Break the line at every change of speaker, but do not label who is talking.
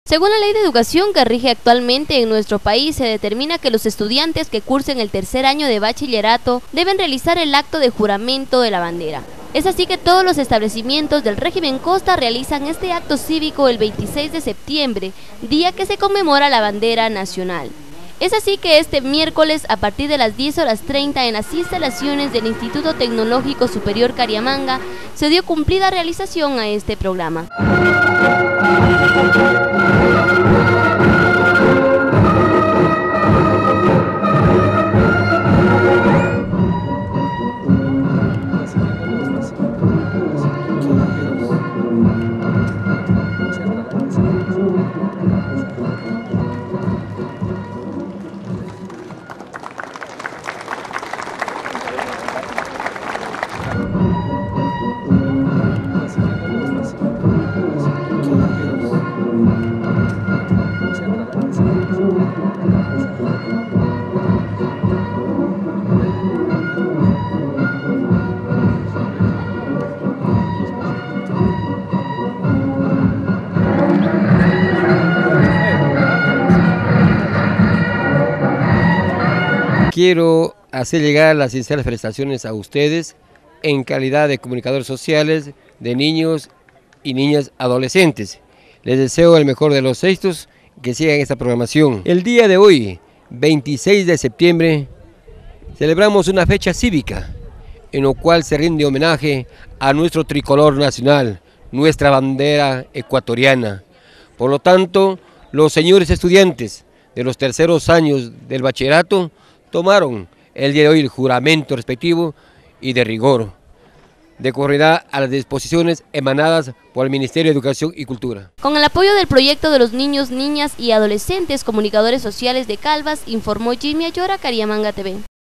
Según la Ley de Educación que rige actualmente en nuestro país, se determina que los estudiantes que cursen el tercer año de bachillerato deben realizar el acto de juramento de la bandera. Es así que todos los establecimientos del régimen Costa realizan este acto cívico el 26 de septiembre, día que se conmemora la bandera nacional. Es así que este miércoles, a partir de las 10:30 en las instalaciones del Instituto Tecnológico Superior Cariamanga, se dio cumplida realización a este programa.
Quiero hacer llegar las sinceras felicitaciones a ustedes en calidad de comunicadores sociales de niños y niñas adolescentes. Les deseo el mejor de los éxitos, que sigan esta programación. El día de hoy, 26 de septiembre, celebramos una fecha cívica en la cual se rinde homenaje a nuestro tricolor nacional, nuestra bandera ecuatoriana. Por lo tanto, los señores estudiantes de los terceros años del bachillerato tomaron el día de hoy el juramento respectivo y de rigor, de conformidad a las disposiciones emanadas por el Ministerio de Educación y Cultura.
Con el apoyo del proyecto de los niños, niñas y adolescentes comunicadores sociales de Calvas, informó Jimmy Ayora, Cariamanga TV.